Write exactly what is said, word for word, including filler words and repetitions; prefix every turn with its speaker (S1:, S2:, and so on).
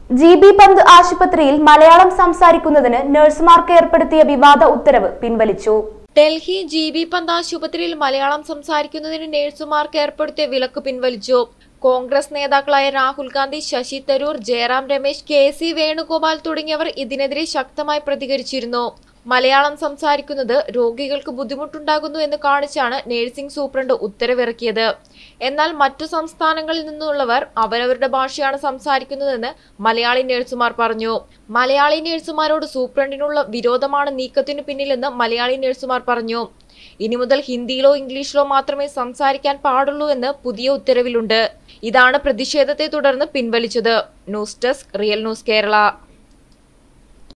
S1: G B പന്ത് ആശുപത്രിയിൽ മലയാളം സംസാരിക്കുന്നതിന് നഴ്സുമാർക്ക് ഏർപ്പെടുത്തിയ വിവാദ ഉത്തരവ് പിൻവലിച്ചു.
S2: ഡൽഹി ജി ബി പന്ത് ആശുപത്രിയിൽ മലയാളം സംസാരിക്കുന്നതിന് നഴ്സുമാർക്ക് ഏർപ്പെടുത്തിയ വിലക്ക് പിൻവലിച്ചു. കോൺഗ്രസ് നേതാക്കളായ രാഹുൽ ഗാന്ധി, ശശി തരൂർ, ജയറാം രമേശ്, കെ സി വേണുഗോപാൽ തുടങ്ങിയവർ ഇതിനെതിരെ ശക്തമായി പ്രതികരിച്ചിരുന്നു. മലയാളം സംസാരിക്കുന്നത് രോഗികൾക്ക് ബുദ്ധിമുട്ടുണ്ടാകുന്നു എന്ന് കാണിച്ചാണ് നഴ്സിംഗ് സൂപ്രണ്ട് ഉത്തരവിറക്കിയത്. എന്നാൽ മറ്റു സംസ്ഥാനങ്ങളിൽ നിന്നുള്ളവർ അവരവരുടെ ഭാഷയാണ് സംസാരിക്കുന്നതെന്ന് മലയാളി നഴ്സുമാർ പറഞ്ഞു. മലയാളി നഴ്സുമാരോട് സൂപ്രണ്ടിനുള്ള വിരോധമാണ് നീക്കത്തിനു പിന്നിലെന്ന് മലയാളി നഴ്സുമാർ പറഞ്ഞു. ഇനി മുതൽ ഹിന്ദിയിലോ ഇംഗ്ലീഷിലോ മാത്രമേ സംസാരിക്കാൻ പാടുള്ളൂ എന്ന് പുതിയ ഉത്തരവിലുണ്ട്. ഇതാണ് പ്രതിഷേധത്തെ തുടർന്ന് പിൻവലിച്ചത്. News desk, real news Kerala.